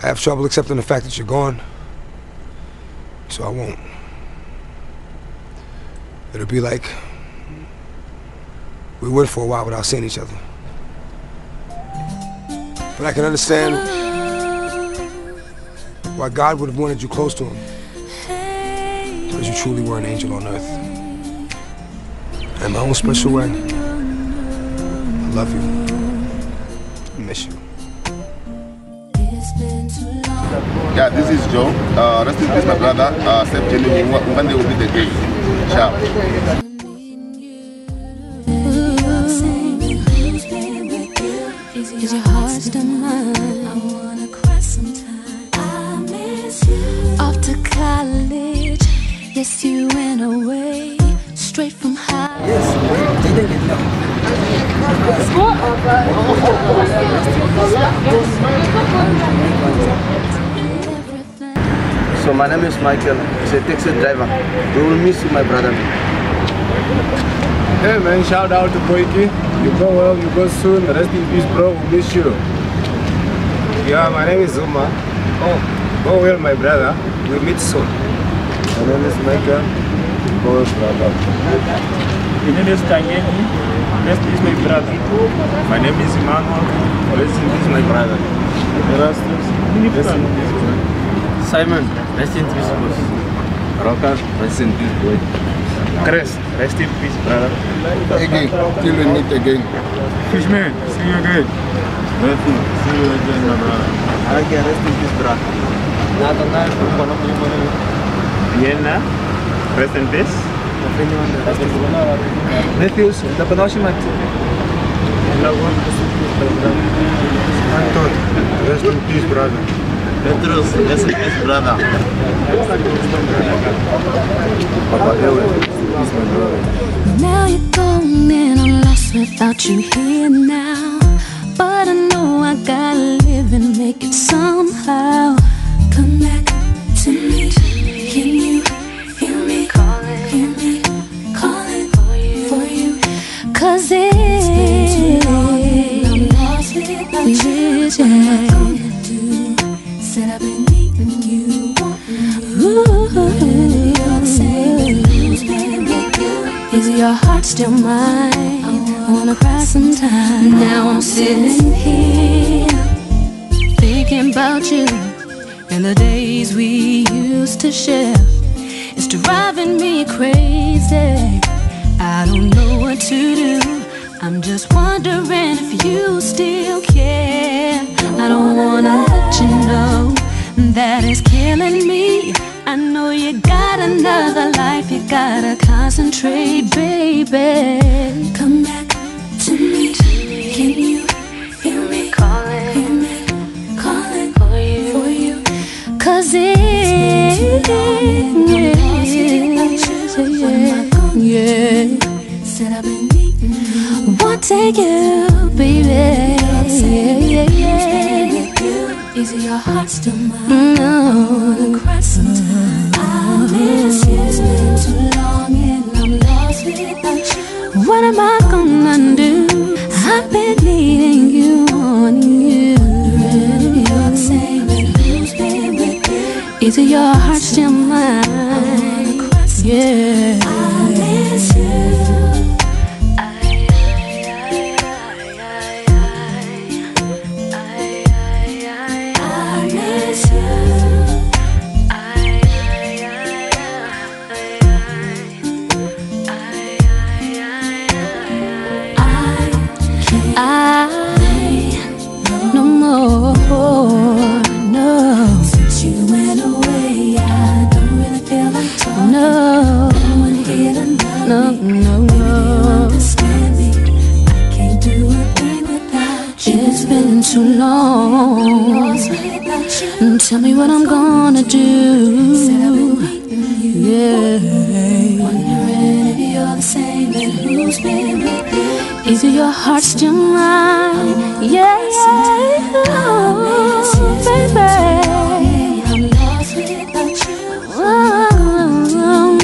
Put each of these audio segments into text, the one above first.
I have trouble accepting the fact that you're gone, so I won't. It'll be like we went for a while without seeing each other. But I can understand why God would have wanted you close to him, because you truly were an angel on earth. In my own special way, I love you. I miss you. Yeah, this is Joe. Rest in peace, my brother. Same journey. One day will be the day. Ciao. Is your heart still mine? I wanna cry sometime. I miss you. Off to college. Yes, you went away straight from high. Yes, they didn't get no. So my name is Michael. He's a taxi driver. We will miss you, my brother. Hey man, shout out to Boykie. You go well, you go soon. Rest in peace, bro. We miss you. Yeah, my name is Zuma. Oh, go well, my brother. We meet soon. My name is Michael. Go well, brother. My name is Tangeni. Rest is my brother. My name is Emmanuel. Rest in peace, my brother. Erastus. Rest in peace, brother. Simon, rest in peace, boss. Rocker, rest in peace, boy. Chris, rest in peace, brother. Again, till we meet again. Fishman, see you again. Matthew, see you again, my brother. Okay, rest in peace, brother. Vienna, rest in peace. Matthews, dapat ako si Matt. Anton, rest in peace, brother. Petrus, rest in peace, brother. Papa Ewe, peace, my brother. Now you're gone and I'm lost without you here now. But I know I gotta live and make it somehow. Come back to me. Can you hear me calling? Hear me calling for you. Cause it's been too long and I'm lost without you. What am I gonna do? Said I've been needing you, wanting you. You're the same, who's been with you? Is your heart still mine? I wanna cry sometime. Now I'm sitting here thinking about you and the days we used to share. It's driving me crazy. I don't know what to do. I'm just wondering if you still care. I don't wanna let you know that it's killing me. I know you got another life, you gotta concentrate, baby. Come back to me. Can you hear me calling? Hear me calling for you. Cause it's said I've been needing. Won't take you, baby. Is your heart still mine? No. Cry sometime. I miss you. It's been too long and I'm lost without you. What am I gonna do? I've been needing you, wanting you. You're the same, and who's been with you? Is your heart still mine? Yeah. I miss you. No more, no. Since you went away, I don't really feel like talking. No, no. Understand me? I can't do a thing without you. It's been too long. Tell me what I'm gonna do. Yeah. Wondering if you're the same and who's been with you. Is your heart still mine? Yeah, oh, baby. I'm lost without you. Oh,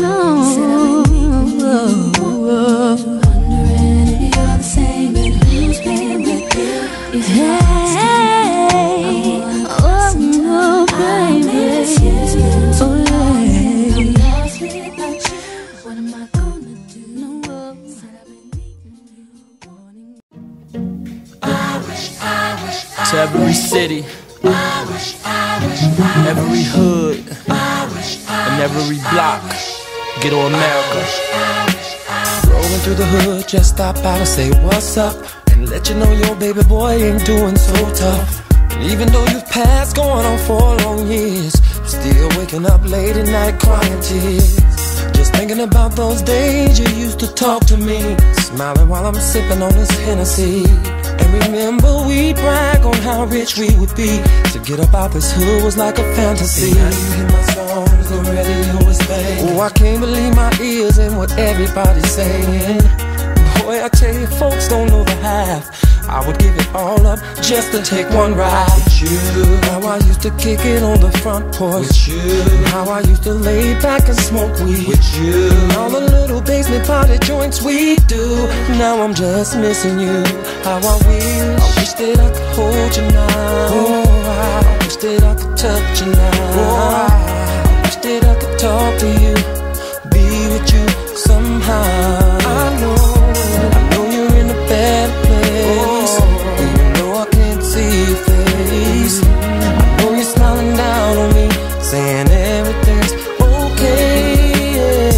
no. Wondering if you're the same and who's been with you. Hey, oh, city, every hood, and every block. Ghetto America. Rolling through the hood, just stop out and say what's up, and let you know your baby boy ain't doing so tough. And even though you've passed going on 4 long years, still waking up late at night crying tears, just thinking about those days you used to talk to me, smiling while I'm sipping on this Hennessy. And remember we brag on how rich we would be. To get up out this hood was like a fantasy. Now you hear my songs, the radio is playing. Oh, I can't believe my ears and what everybody's saying. Boy, I tell you, folks don't know the half. I would give it all up just to take one ride with you. How I used to kick it on the front porch with you. How I used to lay back and smoke weed with you. All the little basement party joints we do. Now I'm just missing you. How I wish that I could hold you now. Oh, I wish that I could touch you now. Oh, I wish that I could talk to you, be with you somehow. I know you're in a bad place. Even though I can't see your face, I know you're smiling down on me, saying everything's okay.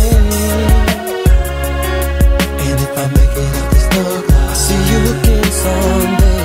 And if I make it out this thug life, I'll see you again someday.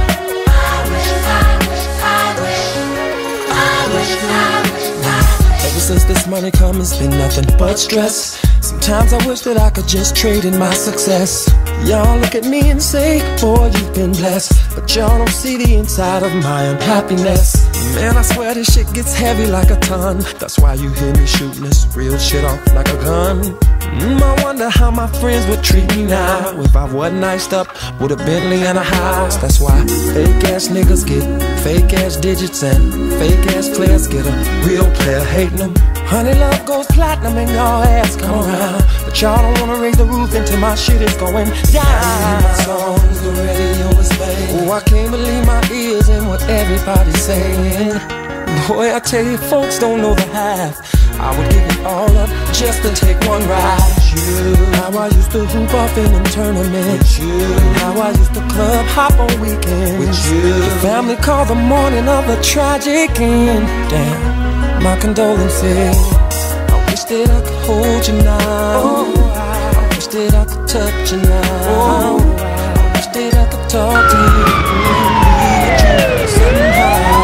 Ever since this money come, it's been nothing but stress. Sometimes I wish that I could just trade in my success. Y'all look at me and say, boy, you've been blessed, but y'all don't see the inside of my unhappiness. Man, I swear this shit gets heavy like a ton. That's why you hear me shooting this real shit off like a gun. I wonder how my friends would treat me now if I wasn't iced up with a Bentley and a house. That's why fake ass niggas get fake ass digits, and fake ass players get a real player hating them. Honey, love goes platinum and y'all ass come around, but y'all don't wanna raise the roof until my shit is going down. My songs, the radio is playing. Oh, I can't believe my ears and what everybody's saying. Boy, I tell you, folks don't know the half. I would give it all up just to take one ride with you. How I used to hoop off in them tournaments with you. How I used to club hop on weekends with you. The family called the morning of a tragic end. Damn, my condolences. I wish that I could hold you now. Oh, I wish that I could touch you now. Oh, I wish that I could talk to you somehow.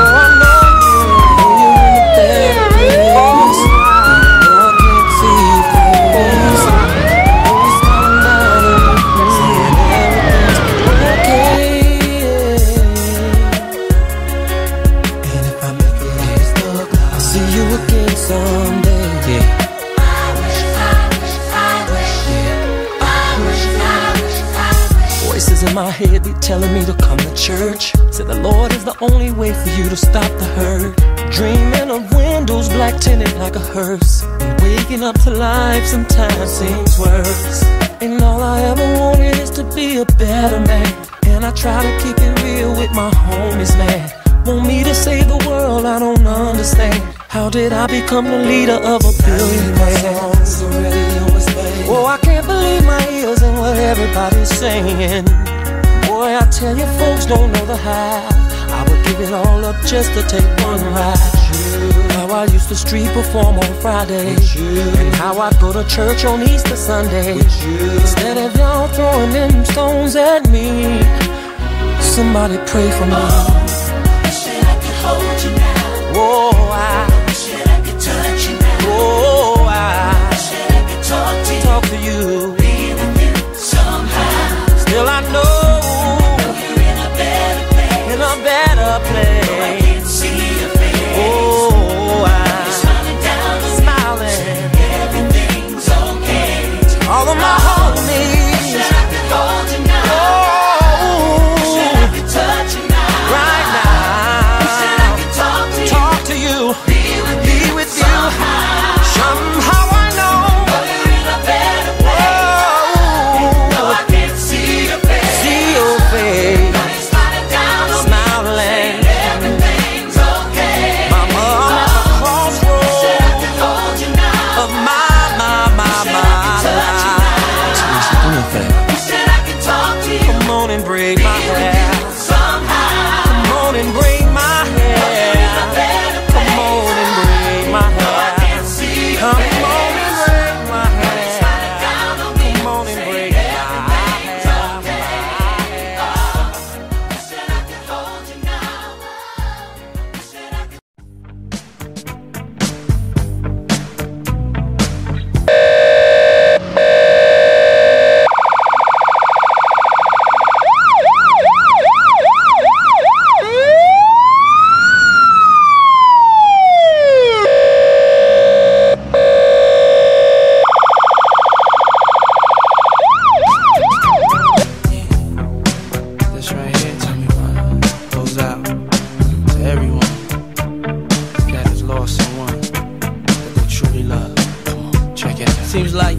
In my head be telling me to come to church. Said the Lord is the only way for you to stop the hurt. Dreaming of windows black tinted like a hearse, and waking up to life sometimes seems worse. And all I ever wanted is to be a better man, and I try to keep it real with my homies, man. Want me to save the world, I don't understand. How did I become the leader of a billion man? Oh, I can't believe my ears and what everybody's saying. Boy, I tell you, folks don't know the half. I would give it all up just to take one ride. How I used to street perform on Fridays, and how I'd go to church on Easter Sunday. Instead of y'all throwing them stones at me, somebody pray for me. Oh, I wish that I could hold you now. Oh, I wish that I could touch you now. Oh, I wish that I could talk to you, be with you somehow. Still I know you're in a better place. In a better place. Though I can't see your face. Oh, you're smiling down on smiling. Me. Everything's okay. All of my homies. Wish that I could hold you now. Oh, wish that I could touch you now. Right now.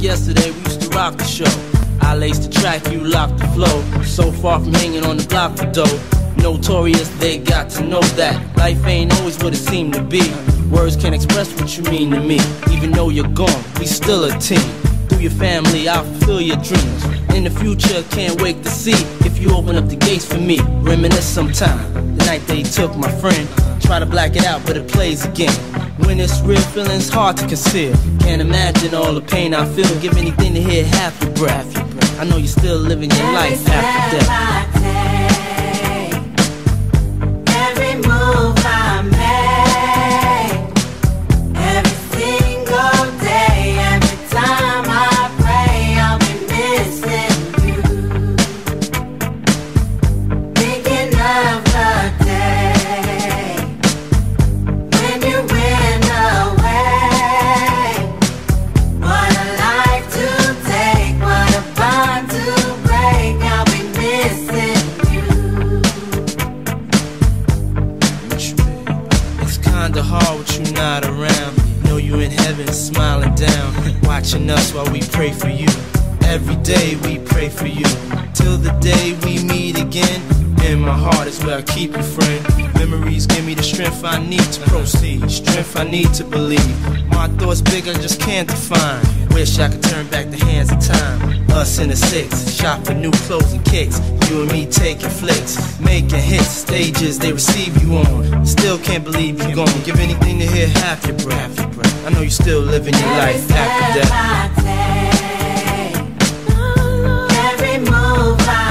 yesterday, we used to rock the show. I laced the track, you locked the flow. So far from hanging on the block for dough. Notorious, they got to know that life ain't always what it seemed to be. Words can't express what you mean to me. Even though you're gone, we still a team. Through your family, I'll fulfill your dreams. In the future, can't wait to see if you open up the gates for me. Reminisce sometime, the night they took my friend. Try to black it out, but it plays again. When it's real, feeling's hard to conceal. Can't imagine all the pain I feel. Give anything to hear half your breath. I know you're still living your life after death. Every move I make, every single day, every time I pray, I'll be missing you. Thinking of the day when you went away. What a life to take, what a bond to break. I'll be missing you. It's kinda hard with you not around. Know you in heaven smiling down, watching us while we pray for you. Every day we pray for you, till the day we meet again. In my heart is where I keep you, friend. Memories give me the strength I need to proceed, strength I need to believe. My thoughts big, I just can't define. Wish I could turn back the hands of time. Us in the six, shop for new clothes and kicks. You and me taking flicks, making hits, stages they receive you on. Still can't believe you're gone. Give anything to hear half your breath. I know you're still living your life after death. Every move I